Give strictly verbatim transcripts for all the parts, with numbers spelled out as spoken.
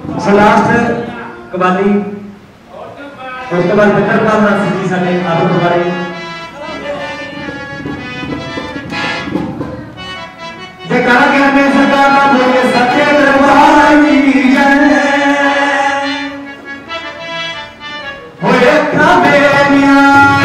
So last qawwali उस तो बाद मित्र भावना जी साडे आप हमारे जयकारा कहने सरकार का बोले सच्चे दरबार की जय होए खाबेनिया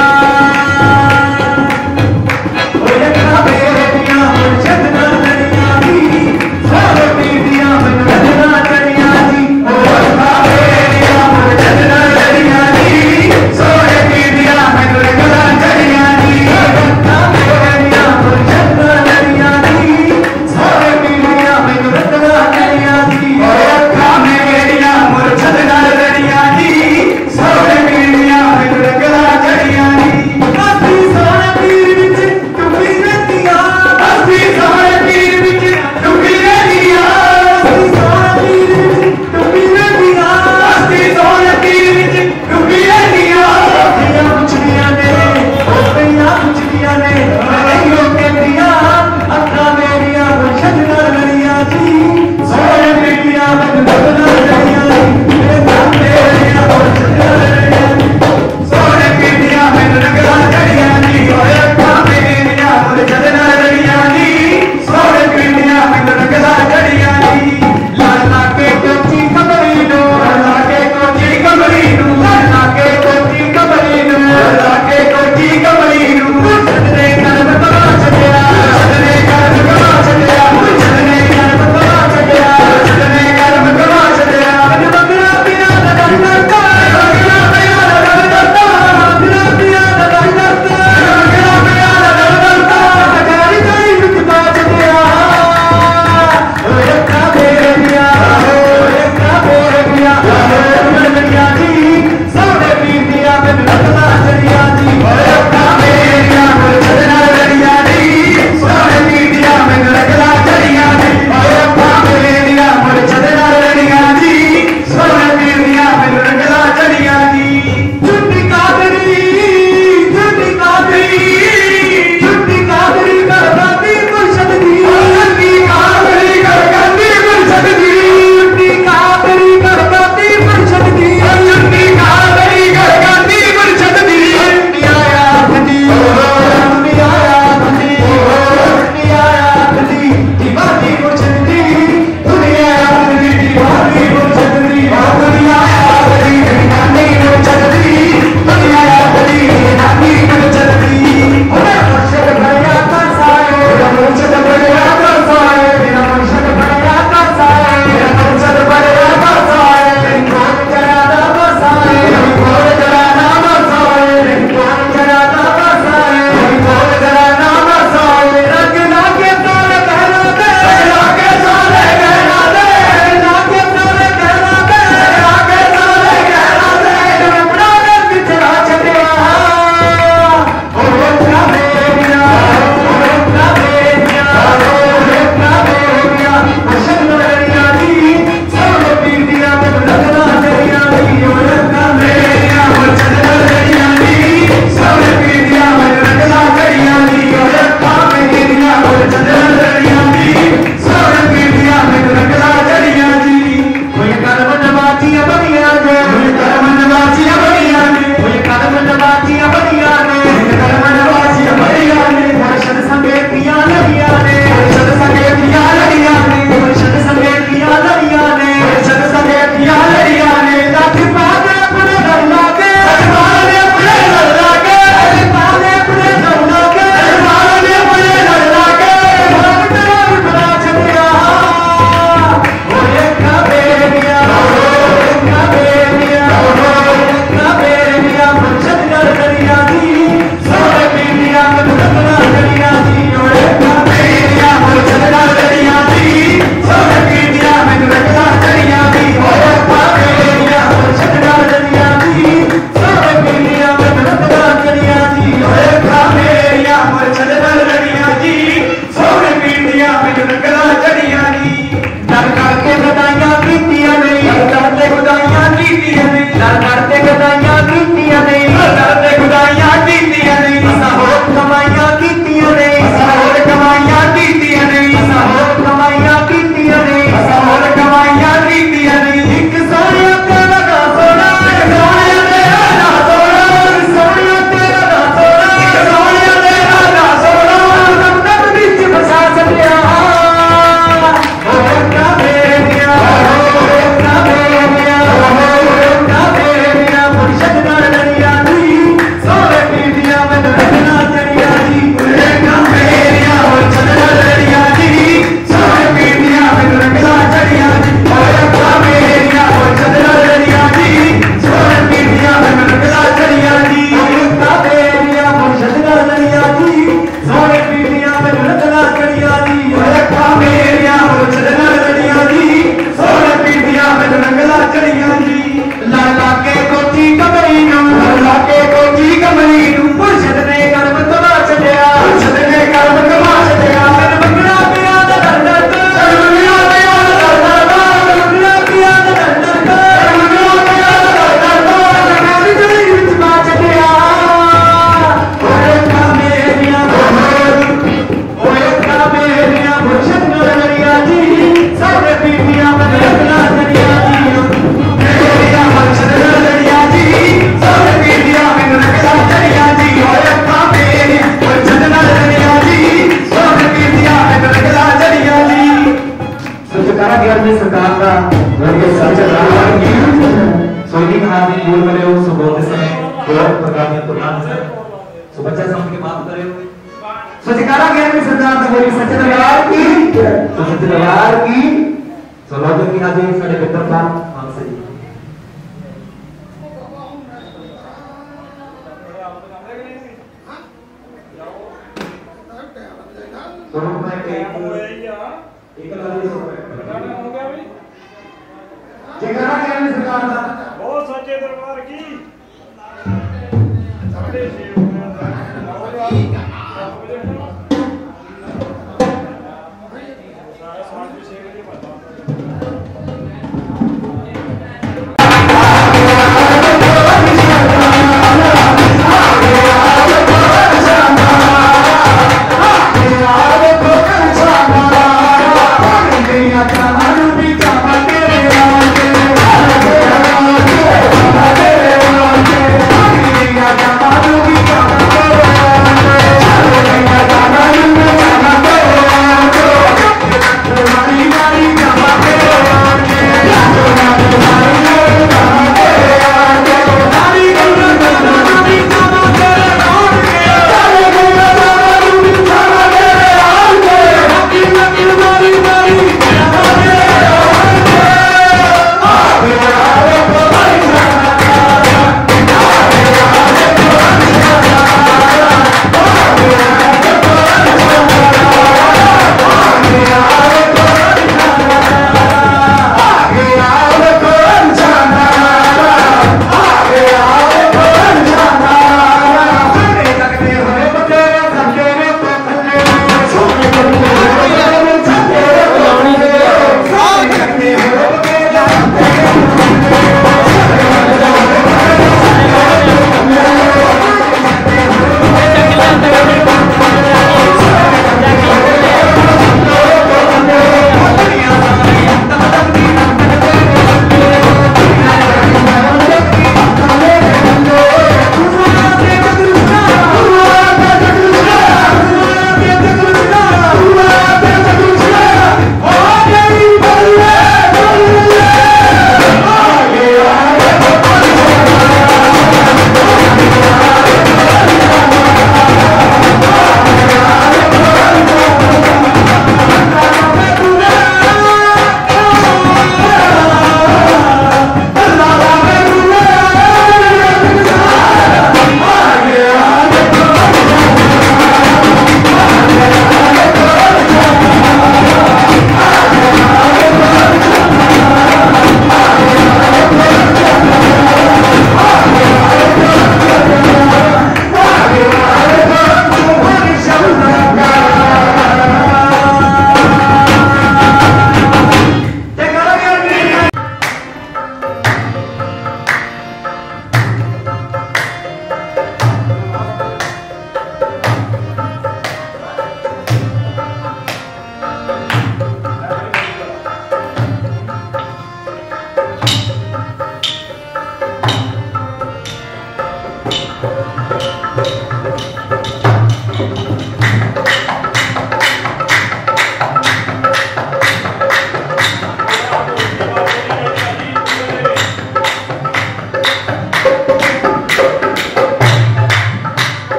होए खाबेनिया मुर्शद ना दरिया दी सारे पीड़ियां में रजना दरिया दी होए खाबेनिया मुर्शद ना दरिया दी सारे पीड़ियां में रजना दरिया दी खाबेनिया मुर्शद ना दरिया दी सारे पीड़ियां में जोगी महाराज ने बोल करे हो सो बोलते समय बहुत प्रकार की तुलना है सो बच्चा समझ के बात करे हो सो जयकारा ज्ञान में सरदार तो बोली सच्चे दरबार की तो सच्चे दरबार की सो लोगों की आज साढ़े मित्र का हमसे दोनों में एक एक लड़ी हो गया भाई जयकारा ज्ञान में सरदार था बहुत सच्चे दरबार की साढ़े छह हो गया Hallelujah.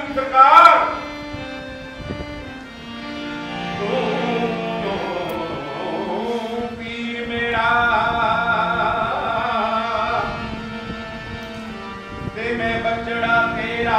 वाली सरकार पीर मेरा ते मैं बचड़ा तेरा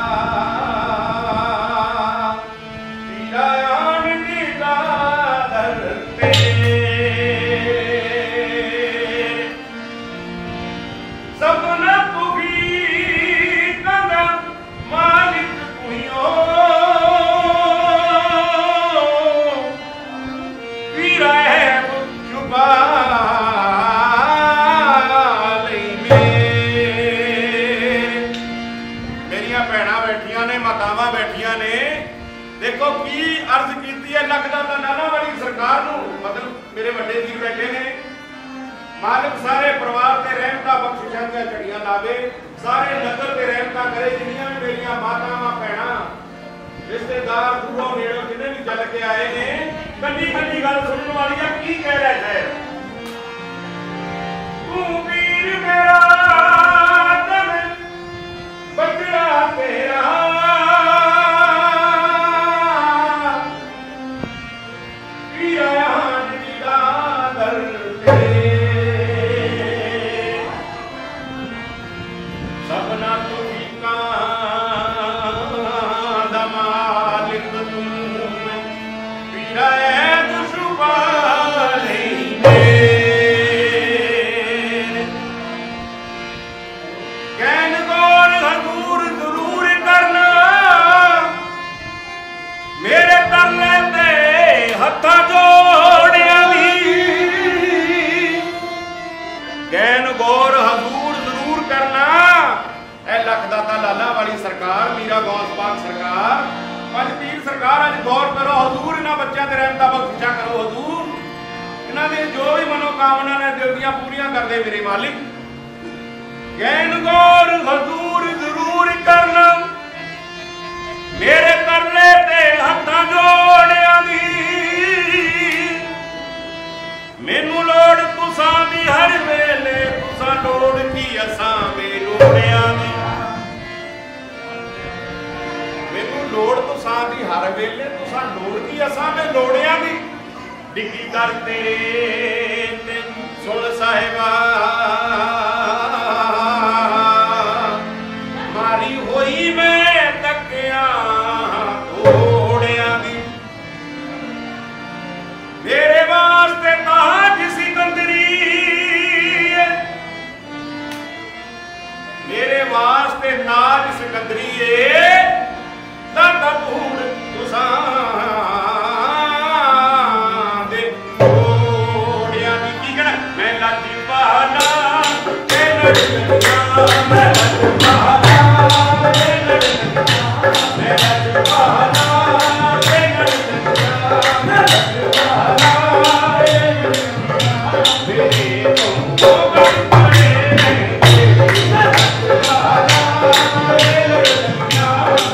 देखो की अर्ज की है लगता तो नाना वाली सरकार नू मतलब मेरे बड़े जी बैठे ने मालिक सारे परिवार ते रहमता बख्शिशां दी झड़ियां लावे सारे नगर ते रहमता करे जिन्नियां भी मेरियां मातावां भैणां रिश्तेदार दूरों नेड़ों जिन्ने भी चल के आए ने कड्डी कड्डी गल सुनने वाली है की कह रहा है तू वीर मेरा तन बचड़ा तेरा सरकार मीरा गौस पाक सरकार पंज पीर सरकार अज गौर करो हजूर इन्हां बच्चों ते रहमतां बख्शिशां करो हजूर इन्हां दे जो भी मनोकामना ने दिल दियां पूरियां कर दे मेरे मालिक गैन गौर हजूर जरूर करना मेरे करने ते हत्थां जोड़ियां दी मैनू लोड़ तुसां दी हर वेले तुसां लोड़ की असां वे लोड़ियां दी लोड़ तो साडी हर वेले तुसा लोड़ की असा में लोड़िया दी डिग्गी कर तेरे ते सुन साहिबा मारी होई मैं तकिया थोड़िया दी मेरे वास्ते ताज सिकंदरी मेरे वास्ते ताज सिकंदरी है दादा पूर तुसां दे ओड़ियां दी की कहना मैं लाजी वाला ते लड़ना मैं लाजी वाला ते लड़ना मैं लाजी वाला ते लड़ना मैं लाजी वाला ते लड़ना मेरे तो गम पड़े मैं लाजी वाला ते लड़ना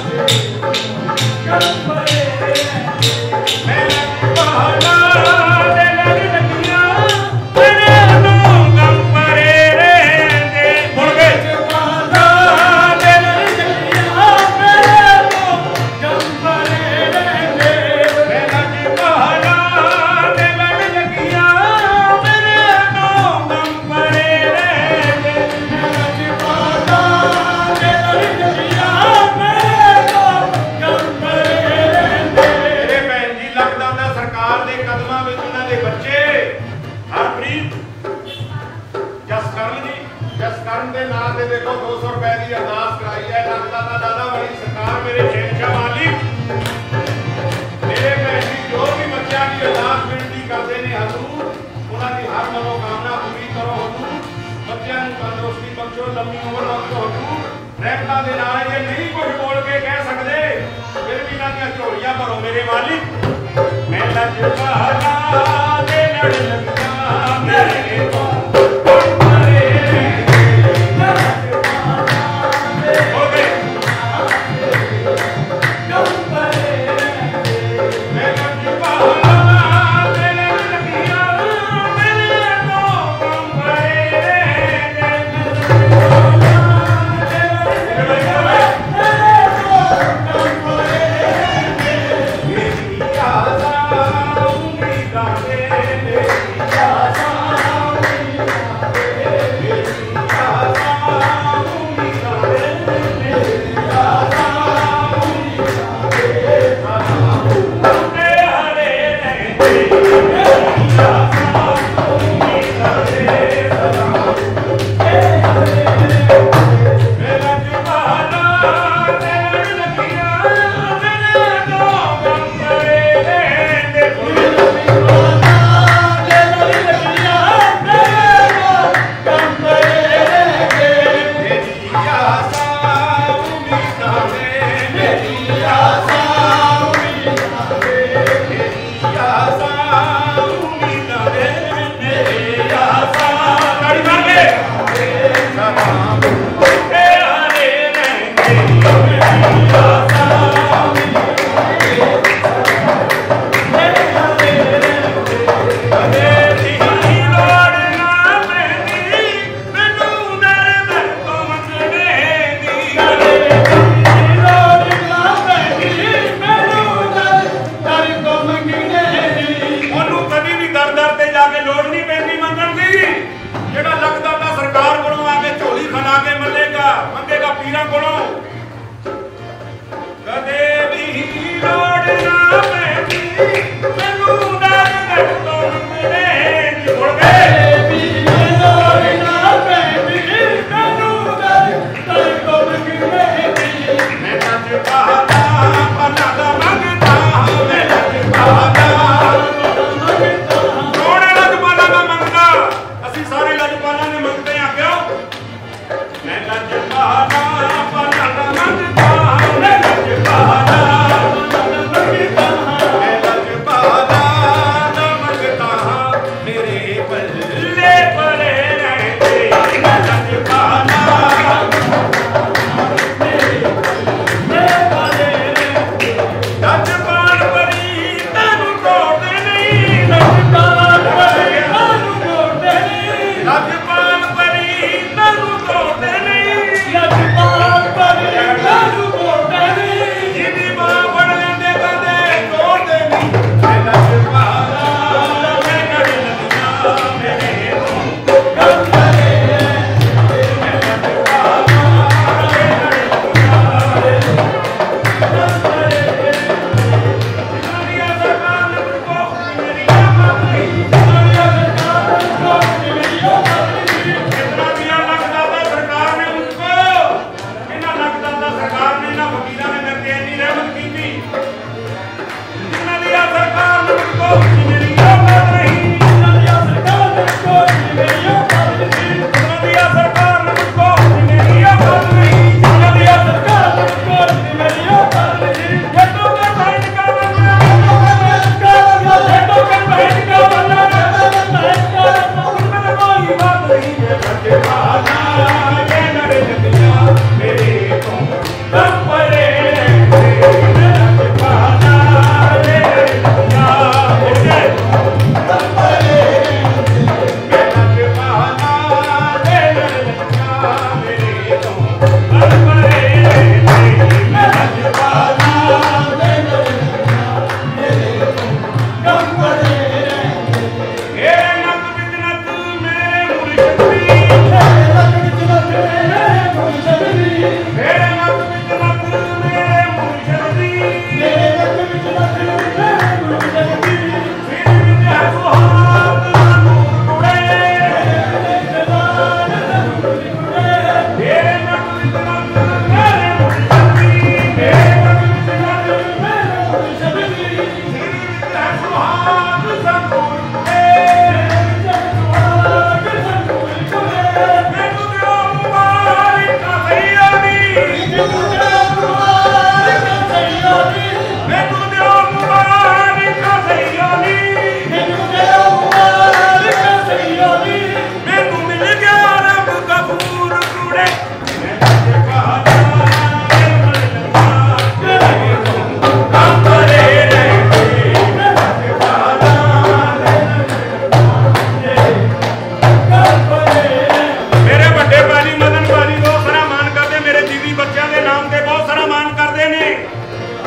देखो दो सौ रुपए की अरदास कराई है लगता था दादा वाली सरकार मेरे शेरशाह मालिक मेरे भैन जी जो भी बच्चों की अरदास विनती करते हैं हजूर उन्होंने हर मनोकामना पूरी करो हजूर बच्चों को तंदुरुस्ती बख्शो लंबी उम्र बख्शो हजूर रहमतां दे नाल ये नहीं कुछ बोल के कह सकते फिर भी इन्हां दी झोलियां भरो मेरे मालिक मैं लजपाला दे लड़ लगा मेरे को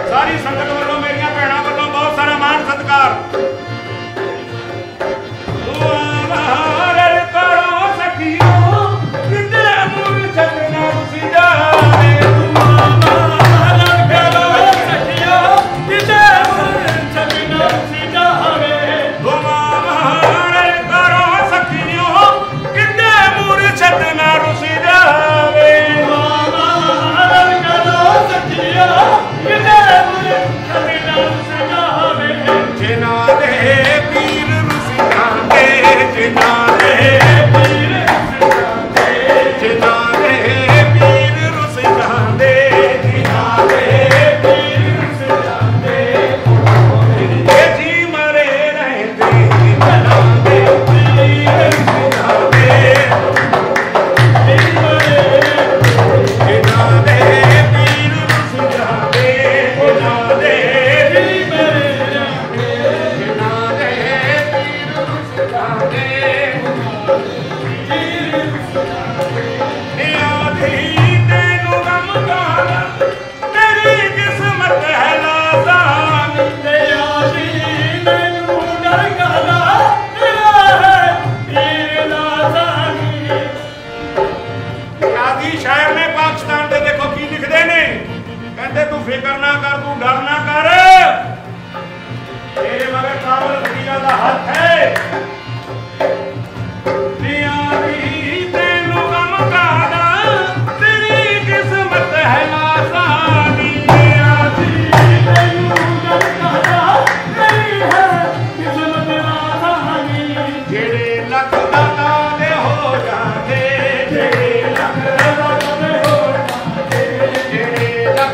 ਸਾਰੀ ਸੰਗਤ ਵੱਲੋਂ ਮੇਰੀਆਂ ਭੈਣਾਂ ਵੱਲੋਂ ਬਹੁਤ ਸਾਰਾ ਮਾਣ ਸਤਿਕਾਰ। ਫਿਕਰ ਨਾ ਕਰ, ਤੂੰ ਡਰ ਨਾ ਕਰ, ਤੇਰੇ ਮਗਰ ਕਾਬਲ ਫਕੀਰਾਂ ਦਾ ਹੱਥ ਹੈ। ਤੈਨੂੰ ਕੰਮ ਕਾਦਾ, ਤੇਰੀ ਕਿਸਮਤ ਹੈ ਲਾਸਾਨੀ। ਤੈਨੂੰ ਕੰਮ ਕਾਦਾ, ਤੇਰੀ ਹੈ ਕਿਸਮਤ ਲਾਸਾਨੀ। ਜਿਹੜੇ ਲੱਖ ਦਾਤਾ ਦੇ ਹੋ ਜਾਂਦੇ, ਜਿਹੜੇ ਲੱਖ ਦਾਤਾ ਦੇ ਹੋ ਜਾਂਦੇ, ਜਿਹੜੇ ਲੱਖ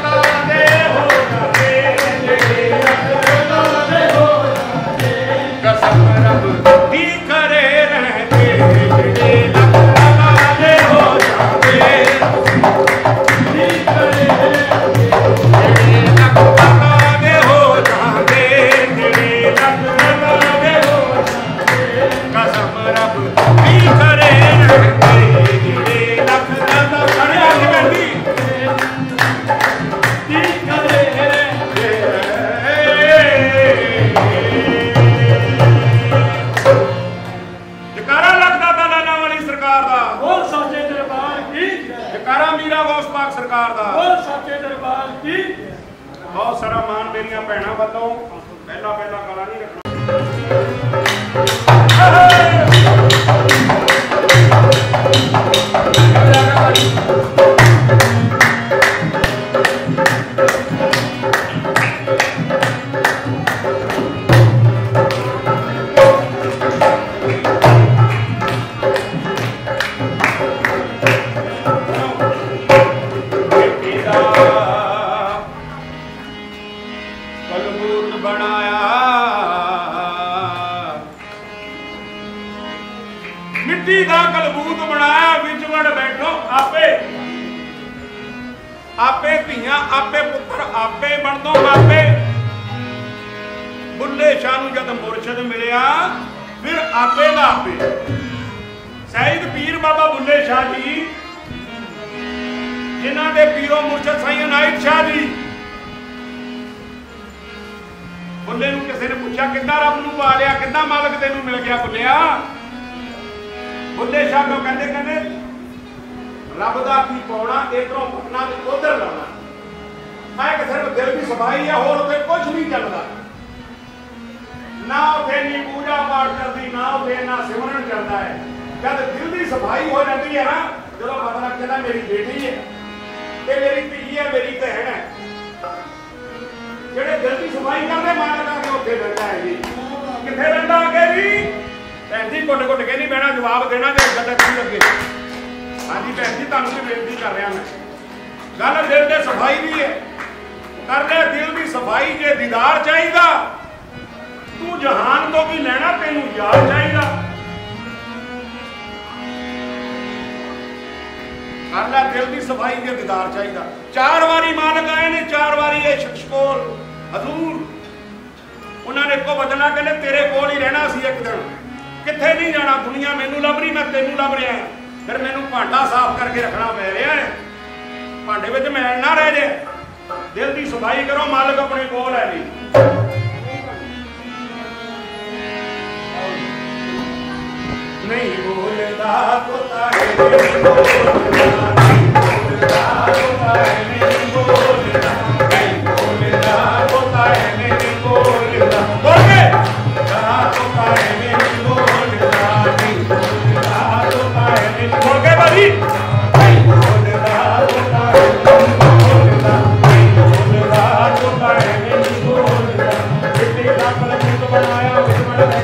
ਸਰਕਾਰ ਦਾ ਸੱਚੇ ਦਰਬਾਰ ਕੀ। ਬਹੁਤ ਸਾਰਾ ਮਾਣ ਮੇਰੀਆਂ ਭੈਣਾਂ ਵੱਲੋਂ। ਪਹਿਲਾਂ ਪਹਿਲਾਂ ਗਲਾ ਨਹੀਂ ਰੱਖਣਾ। ਮਿੱਟੀ ਦਾ ਕਲਬੂਤ ਬਣਾਇਆ, ਵਿੱਚ ਵੜ ਬੈਠੋ ਆਪੇ ਆਪੇ ਧੀਆਂ, ਆਪੇ ਪੁੱਤਰ, ਆਪੇ ਬਣਦੋ ਮਾਪੇ। ਬੁੱਲੇ ਸ਼ਾਹ ਨੂੰ ਜਦ ਮੁਰਸ਼ਿਦ ਮਿਲਿਆ, ਫਿਰ ਆਪੇ ਦਾ ਆਪੇ। ਸੈਦ ਪੀਰ ਬਾਬਾ ਬੁੱਲੇ ਸ਼ਾਹ ਜੀ, ਜਿਨ੍ਹਾਂ ਦੇ ਪੀਰੋ ਮੁਰਸ਼ਿਦ ਸਾਈਂ ਅਨਾਇਤ ਸ਼ਾਹ ਜੀ। ਬੁੱਲੇ ਨੂੰ ਕਿਸੇ ਨੇ ਪੁੱਛਿਆ ਕਿੱਦਾਂ ਰੱਬ ਨੂੰ ਪਾ ਲਿਆ, ਕਿੱਦਾਂ ਮਾਲਕ ਤੈਨੂੰ ਮਿਲ ਗਿਆ ਬੁੱਲਿਆ? ਬੁੱਲੇ ਸ਼ਾਹ ਨੂੰ ਕਹਿੰਦੇ ਕਹਿੰਦੇ ਰੱਬ ਦਾ ਕੀ ਪਾਉਣਾ, ਇਧਰੋਂ ਪਟਨਾ ਤੇ ਉਧਰ ਲਾਉਣਾ। ਮੈਂ ਕਿ ਸਿਰਫ ਦਿਲ ਦੀ ਸਫਾਈ ਆ, ਹੋਰ ਉੱਥੇ ਕੁਝ ਨਹੀਂ ਚੱਲਦਾ। ਨਾ ਉੱਥੇ ਨਹੀਂ ਪੂਜਾ ਪਾਠ ਕਰਦੀ, ਨਾ ਉੱਥੇ ਨਾ ਸਿਮਰਨ ਚੱਲਦਾ ਹੈ। ਜਦ ਦਿਲ ਦੀ ਸਫਾਈ ਹੋ ਜਾਂਦੀ ਹੈ ਨਾ, ਜਦੋਂ ਪਤਾ ਲੱਗ ਜਾਂਦਾ ਮੇਰੀ ਬੇਟੀ ਹੈ, ਇਹ ਮੇਰੀ ਧੀ ਹੈ, ਮੇਰੀ ਭੈਣ ਹੈ। ਜਿਹੜੇ ਦਿਲ ਦੀ ਸਫਾਈ ਕਰਦੇ ਮਾਲਕ ਆ ਕੇ ਉੱਥੇ ਬੈਠਾ ਹੈ ਜੀ। ਕਿੱਥੇ ਬੈਠਾ ਆ ਕੇ ਜੀ? ਭੈਣ ਜੀ ਘੁੱਟ ਘੁੱਟ ਕੇ ਨਹੀਂ ਬਹਿਣਾ, ਜਵਾਬ ਦੇਣਾ ਤੇ ਗੱਲਾਂ ਕੀ ਲੱਗੇ। ਹਾਂਜੀ ਭੈਣ ਜੀ, ਤੁਹਾਨੂੰ ਵੀ ਬੇਨਤੀ ਕਰ ਰਿਹਾ ਮੈਂ, ਗੱਲ ਦਿਲ ਦੇ ਸਫਾਈ ਦੀ ਹੈ। ਕਰ ਲੈ ਦਿਲ ਦੀ ਸਫਾਈ। ਜੇ ਦੀਦਾਰ ਚਾਹੀਦਾ, ਤੂੰ ਜਹਾਨ ਤੋਂ ਵੀ ਲੈਣਾ, ਤੈਨੂੰ ਯਾਰ ਚਾਹੀਦਾ। ਕਰ ਲੈ ਦਿਲ ਦੀ ਸਫਾਈ, ਜੇ ਦੀਦਾਰ ਚਾਹੀਦਾ। ਚਾਰ ਵਾਰੀ ਮਾਲਕ ਆਏ ਨੇ, ਚਾਰ ਵਾਰੀ ਇਹ ਸ਼ਖਸ ਕੋਲ ਹਜ਼ੂਰ। ਉਹਨਾਂ ਨੇ ਇੱਕੋ ਵਚਨ ਕਹਿੰਦੇ ਤੇਰੇ ਕੋਲ ਹੀ ਰਹਿਣਾ ਸੀ ਇੱਕ ਦਿਨ, ਕਿੱਥੇ ਨਹੀਂ ਜਾਣਾ। ਦੁਨੀਆ ਮੈਨੂੰ ਲੱਭ ਰਹੀ, ਮੈਂ ਤੈਨੂੰ ਲੱਭ ਰਿਹਾ। ਫਿਰ ਮੈਨੂੰ ਭਾਂਡਾ ਸਾਫ਼ ਕਰਕੇ ਰੱਖਣਾ ਪੈ ਰਿਹਾ ਹੈ, ਭਾਂਡੇ ਵਿੱਚ ਮੈਲ ਨਾ ਰਹਿ ਜੇ। दिल की सफाई करो, मालिक अपने कोल है जी। नहीं बोलता तोता है, नहीं बोलता, नहीं बोलता तोता है, नहीं बोलता, नहीं बोलता तोता है, नहीं बोलता, बोल के तोता है, नहीं बोलता, नहीं बोलता तोता है, नहीं बोल के बाजी, नहीं बोलता तोता है, नहीं बोलता, नहीं बोलता तोता है, नहीं बोलता, इतनी लापल मुझ बनाया बिस्मिल्लाह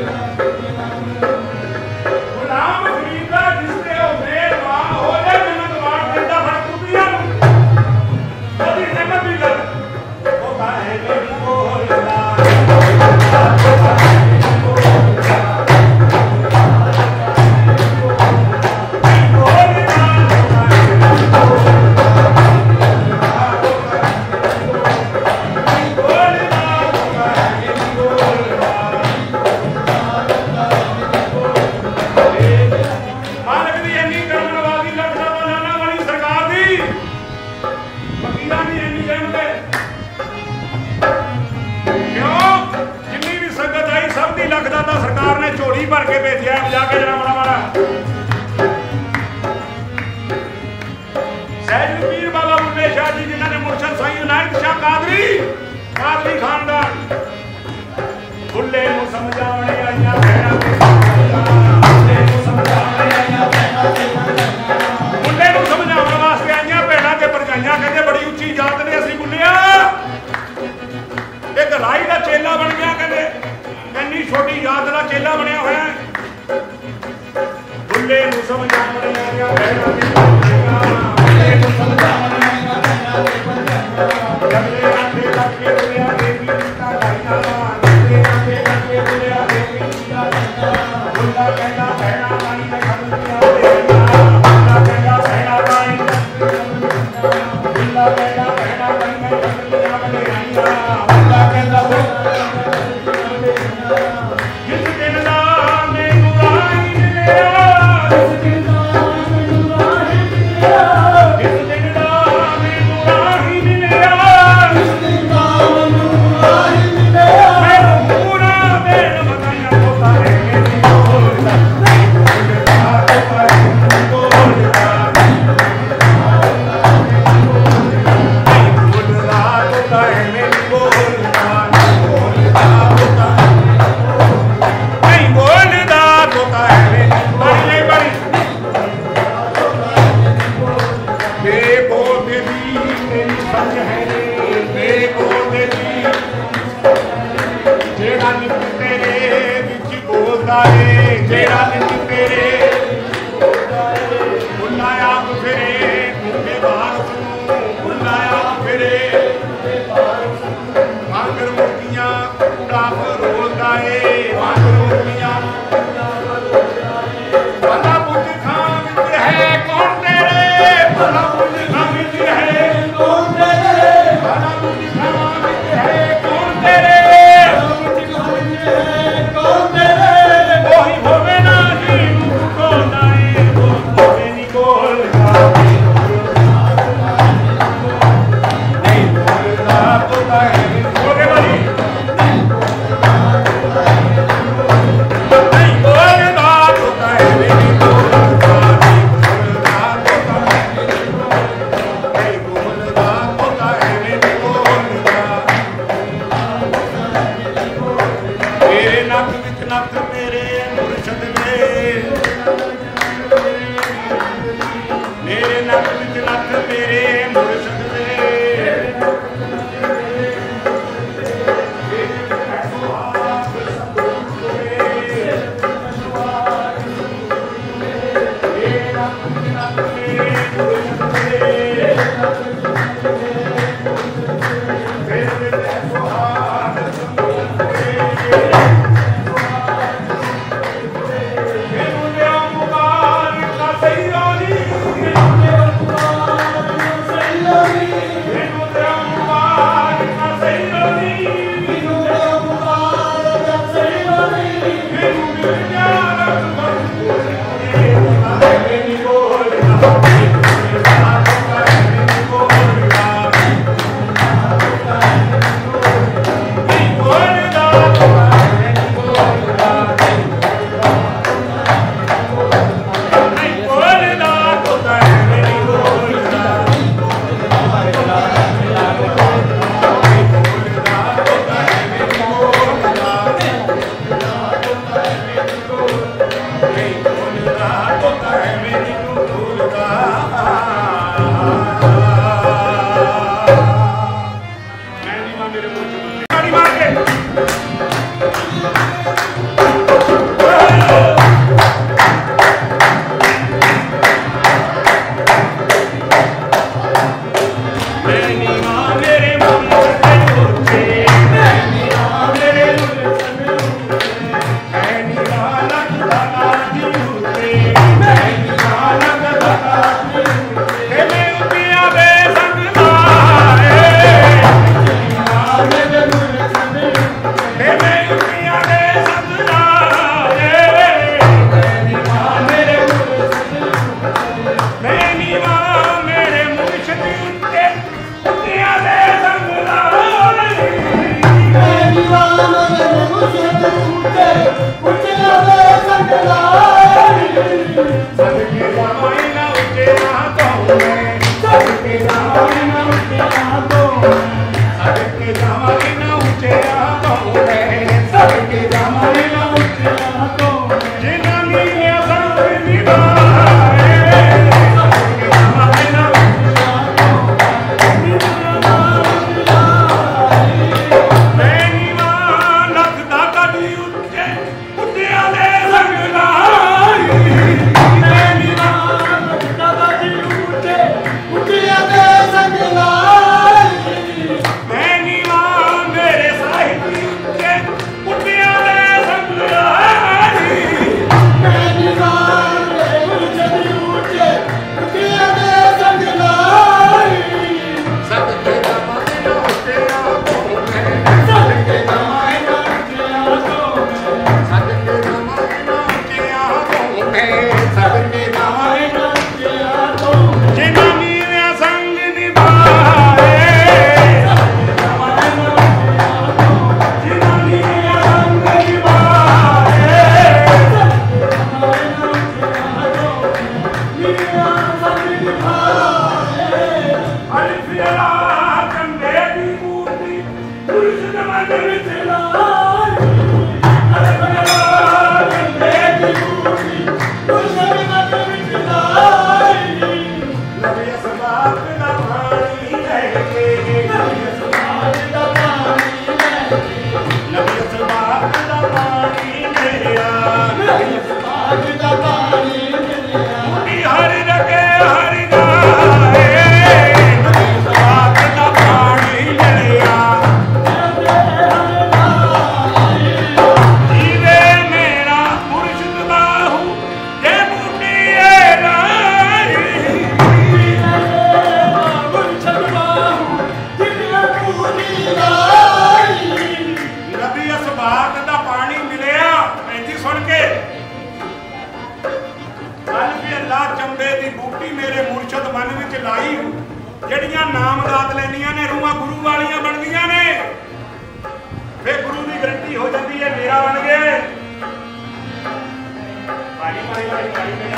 गुलाम खरीदा जिससे मेहरबान हो जाए झोली भर के भेजा जाके जरा बड़ा बड़ा सहज पीर बाबा बुल्ले शाह जी जिन्होंने मुर्शद साईं इनायत शाह कादरी कादरी खानदान बुल्ले नूं समझावणे आईयां भैणां बुल्ले नूं समझावणे आईयां भैणां बुल्ले नूं समझाउण वास्ते आईयां भैणां ते भरजाइयां कहंदे बड़ी उच्ची जात ने असीं बुल्लिया एक राही का चेला बन गया कहते इन्नी छोटी जात का चेला बनया होया बुल्ले नूं समझावणे आईयां भैणां ते बुल्ले नूं समझावणे आईयां भैणां ते भरजाइयां जगले आखे लगे बुल्लिया देवी सीता गाइयां जगले आखे लगे बुल्लिया देवी सीता गाइयां बुल्ला कहंदा भैणां ताईं ते खंदियां देवियां बुल्ला कहंदा भैणां ताईं बुल्ला कहंदा भैणां ताईं ते खंदियां बलियाइयां बुल्ला कहंदा जिस दिन दा मैनूं राही मिलिया जिस दिन दा मैनूं राही मिलिया जिस दिन दा मैनूं राही मिलिया जिस दिन दा मैनूं राही मिलिया मैं पूरा दिन मगाइयां तोता है मेरी बोलदा बोलदा तोता है मेरी बोलदा बोलदा नहीं बोलदा तोता है मेरी बड़ी नहीं बड़ी देखो देवी मेरी समझ है देखो देवी जेड़ा नित तेरे विच बोलदा है जेड़ा नित तेरे बुलाया फिरे मुझे बाहर सुनूं बुलाया फिरे मांगर मुर्गियां उड़ाफ रोलदा है मांगर मुर्गियां भला बुझ खां विच है कौन तेरे भला बुझ खां विच है कौन तेरे भला बुझ खां विच है कौन तेरे भला बुझ खां विच है कौन तेरे ओही होवे ना ही को नाए वो होवे नी कोलदा नहीं बोलदा तोता है बोले भाई सदके जावा इन्हां उच्चियां तो मैं सदके जावा इन्हां उच्चियां तो सदके जावा इन्हां उच्चियां तो मैं सदके जावा इन्हां उच्चियां तो जिन्हां नीले संग निभाए सदके जावा इन्हां उच्चियां तो मैं नीवा लखदा कदी उच्चे उच्चियां दे संग लाई मैं नीवा लखदा कदी उच्चे उच्चियां दे संग लाई मैं नीवा मेरे साहिबी उच्चे उच्चियां दे संग लाई मैं नीवा मेरे मुर्शद उच्चे उच्चियां दे संग लाई सदके जावा इन्हां उच्चियां तो मैं सदके जावा इन्हां उच्चियां तो मैं सदके जावा इन्हां उच्चियां तो मैं सदके जावा इन्हां उच्चियां तो जिन्हां नीवियां संग निभाए सदके जावा इन्हां उच्चियां तो जिन्हां नीवियां संग निभाए सदके जावा इन्हां उच्चियां तो नीवियां संग निभाए अलिफिया चंदे दी मूर्ति मुर्शिद मन विच लाई अलिफिया चंदे दी मूर्ति मुर्शिद मन विच लाई नबी असबाब दा पानी लेके नबी असबाब दा पानी लेके नबी असबाब दा पानी लिया नबी असबाब दा पानी लिया मुड़ी हर रखे हर गाए नबी असबाब दा पानी लिया जीवे मेरा मुर्शिद बाहू जे बूटी ए लाई मुर्शिद बाहू जिन्ना बूटी लाई नबी असबाब दा पानी मिलिया ऐसी सुन के अल्फी अल्लाह चंबे दी बूटी मेरे मुर्शद मन विच लाई जड़ियां नाम दात लैंदियां ने रूहां गुरु वालियां बनदियां ने फिर गुरु की गारंटी हो जाती है मेरा बन गया पानी पानी पानी पानी मेरा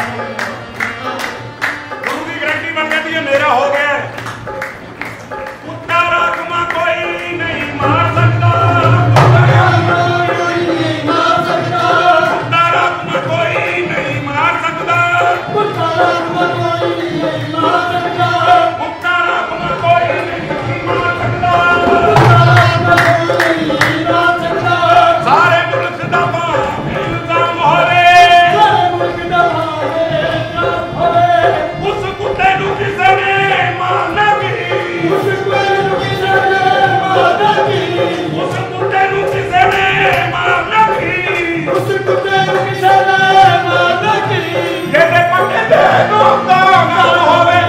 गुरु की गारंटी बन जाती है मेरा हो गया कुत्ता राखमा कोई नहीं मार सकता कुत्ता राखमा कोई नहीं मार सकता कुत्ता राखमा कोई नहीं मार सकता कुत्ता राखमा कोई नहीं मार सकता कुत्ता राखमा कोई नहीं मार सकता कुत्ता राखमा कोई नहीं मार सकता सारे मुल्क दा भावे इल्जाम होवे सारे मुल्क दा भावे इल्जाम होवे उस कुत्ते नूं किसे ने मारना नहीं उस कुत्ते नूं किसे ने मारना नहीं उस कुत्ते नूं किसे ने मारना नहीं उस कुत्ते नूं किसे ने मारना नहीं जेदे पट्टे ते नोंदा ना होवे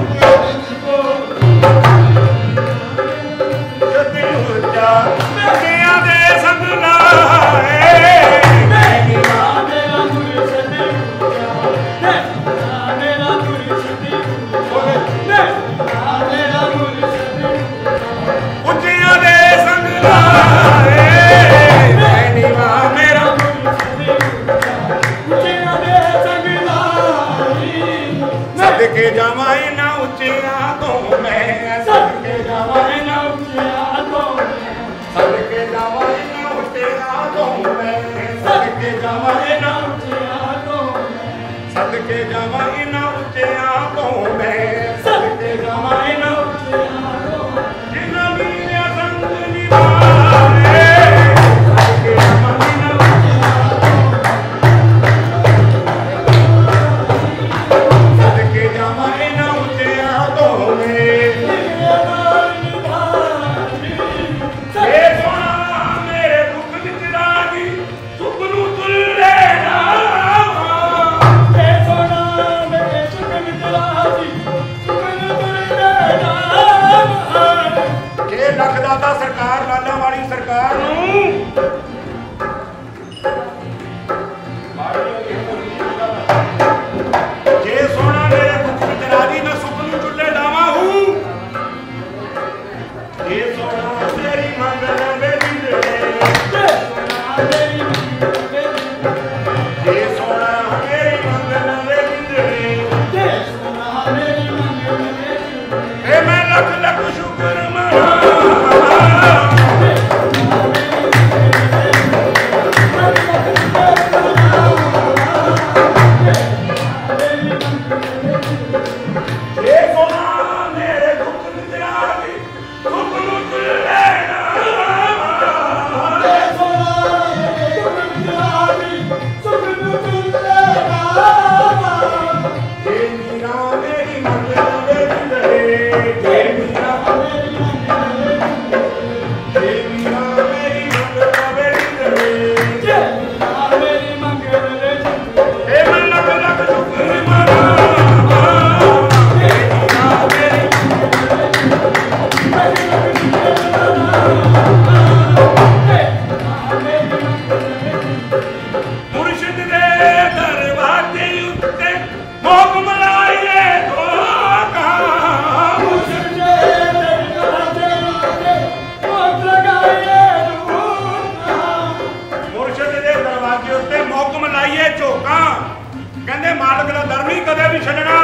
जदी हुजा मेरिया दे संग लाए मैं नीवा मेरा मुर्शिद उच्चा मैं मेरा मुर्शिद उच्चा मैं मेरा मुर्शिद उच्चियां दे संग लाए मैं नीवा मेरा मुर्शिद उच्चा उच्चियां दे संग लाई सदके जावा इन्हां उच्चियां तो मैं सदके जावा इन्हां उच्चियां तो मैं सदके जावा इन्हां उच्चियां तो मैं सदके जावा इन्हां उच्चियां तो मैं सदके जावा इन्हां उच्चियां तो मैं सदके जावा इन्हां उच्चियां तो जिन्हां नीवियां संग निभाए सदके जावा इन्हां उच्चियां तो सदके जावा इन्हां उच्चियां तो मैं ये सोना मेरे दुख विच राजी सुख नूं तुल्ले रावा ये सोना मेरे सुख विच राजी सुख नूं तुल्ले रावा के लखदाता सरकार लाला वाली सरकार नूं जे सोना मेरे दुख विच राजी मैं सुख नूं तुल्ले लावा हूं ये सोना तेरी मंगल में बिगड़े ये सोना कहते मालिक का दर नहीं कदे भी छड्डना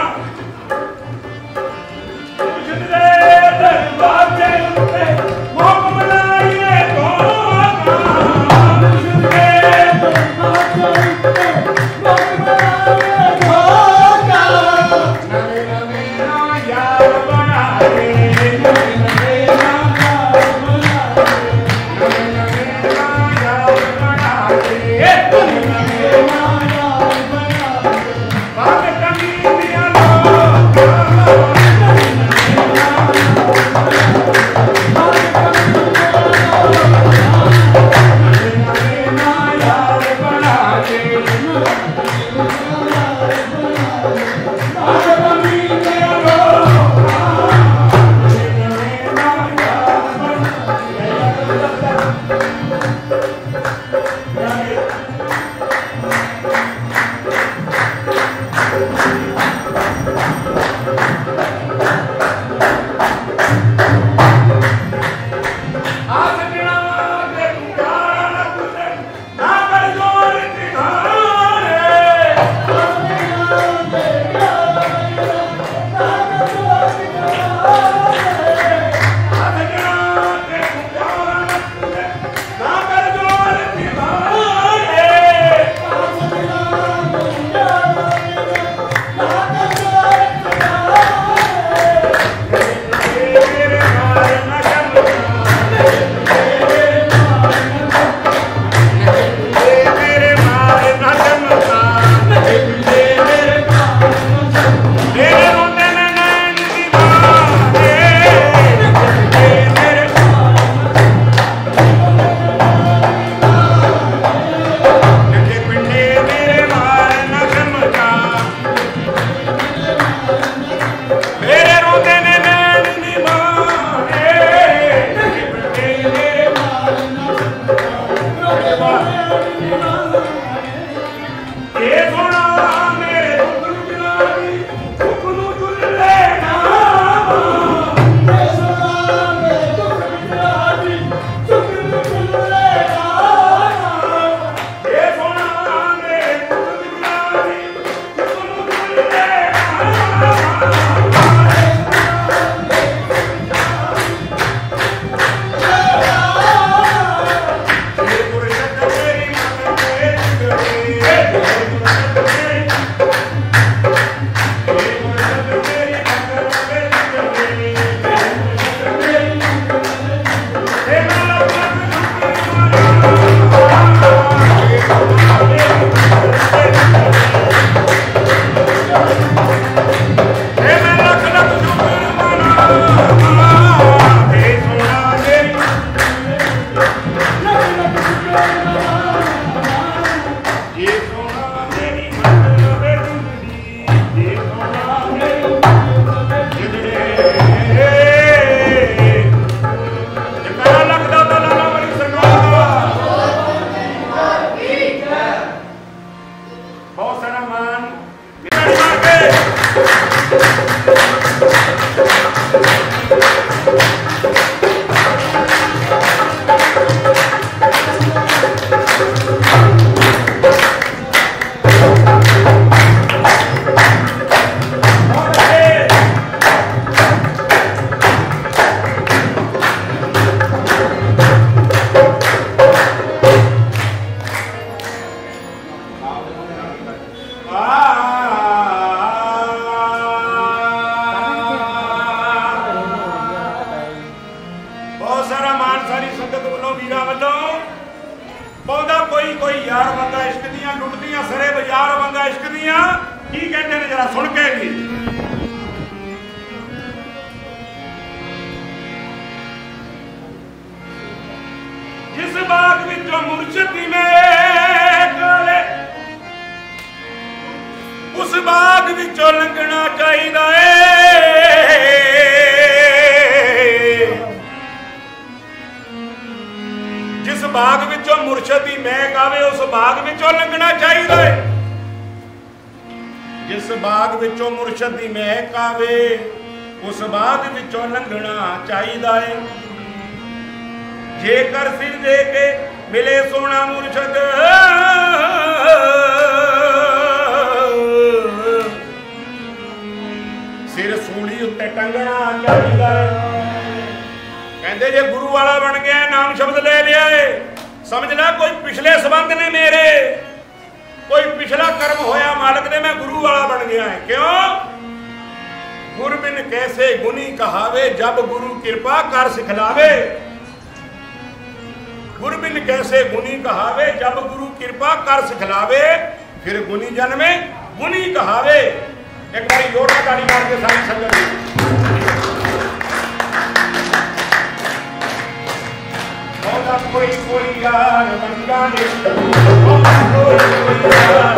वाला बन गया, नाम शब्द ले लिया है, समझ ला कोई पिछले संबंध ने मेरे, कोई पिछला कर्म होया मालक ने, मैं गुरु वाला बन गया है। क्यों? गुर बिन कैसे गुनी कहावे, जब गुरु कृपा कर सिखलावे। गुर बिन कैसे गुनी कहावे, जब गुरु कृपा कर सिखलावे। फिर गुनी जन में गुनी कहावे। एक बारी जोड़ा ताली मार के सारी संगत कोई कोई यार मंगाने, कोई कोई यार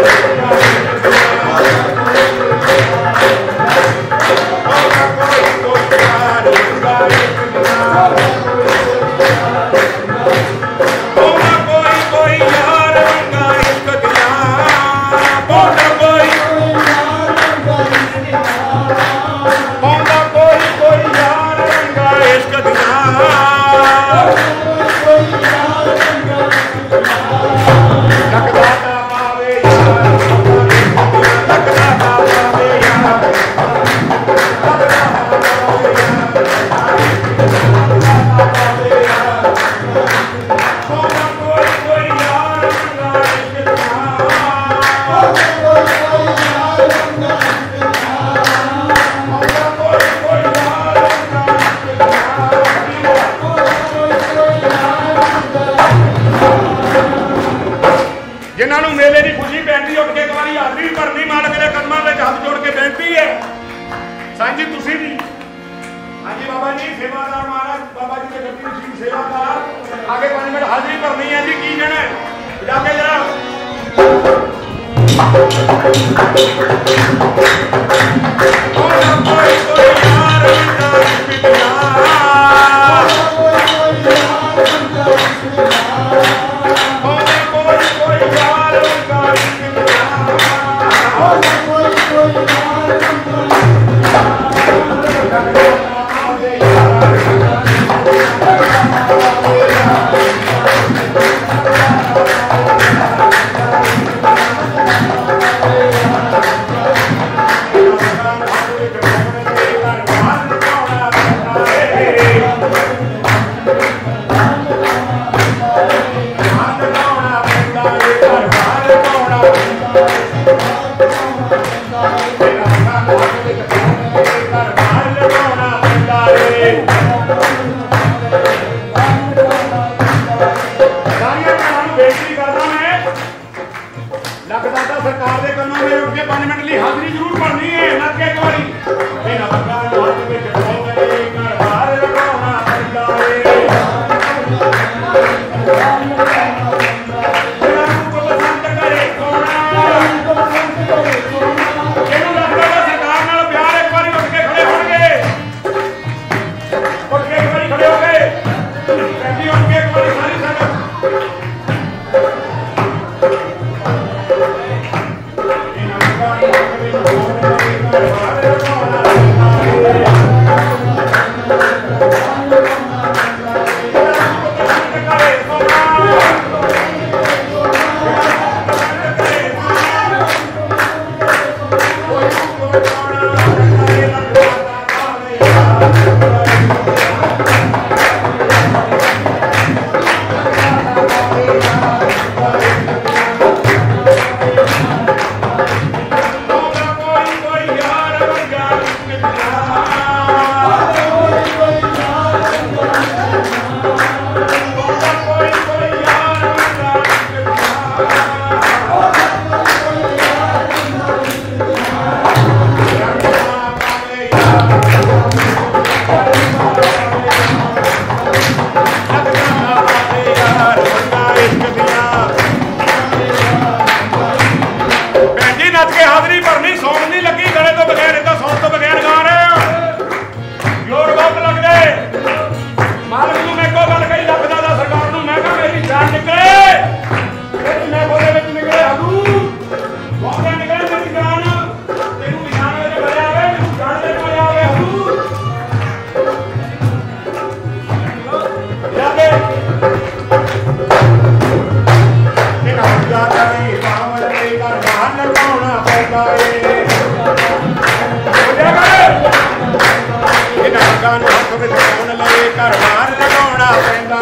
हथ विच ले घर बाहर लगाउणा ਪਾਉਣਾ ਪੈਂਦਾ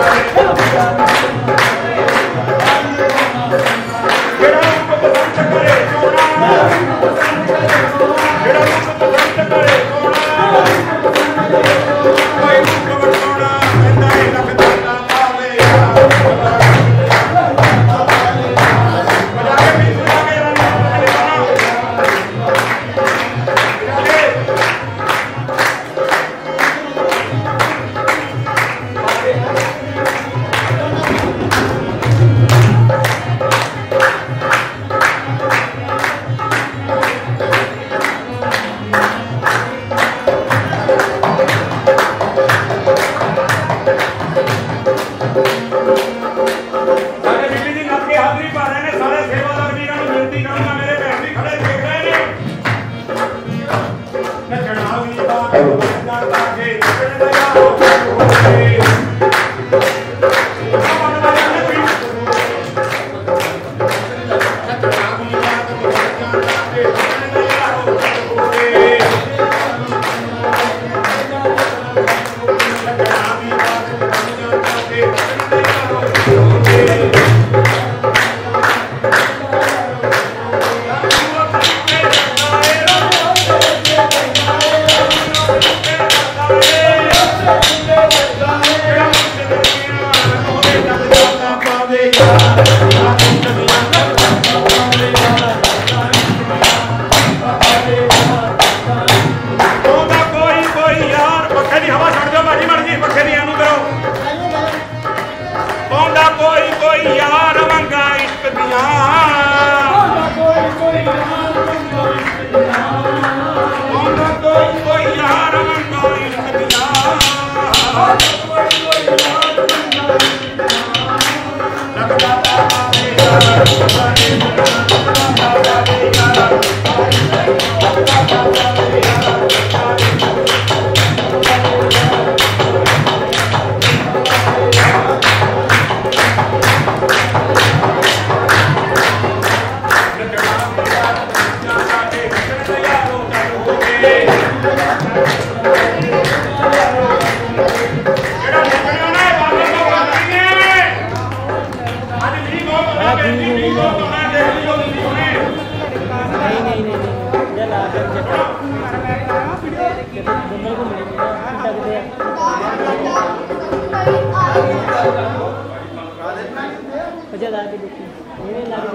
ਜਿਹੜਾ ਰੂਪ ਪਸੰਦ ਕਰੇ ਸੋਹਣਾ ਜਿਹੜਾ ਰੂਪ ਪਸੰਦ ਕਰੇ ਸੋਹਣਾ ਕੋਈ ਰੂਪ ਵਟਾਉਣਾ ਪੈਂਦਾ ਏ ਲੱਖ ਦਾਣਾ ਪਾਵੇ ਬਜਾ ਕੇ ਵੀ ਸੁਣਾ ਕੇ ਰੰਗ Aja lah,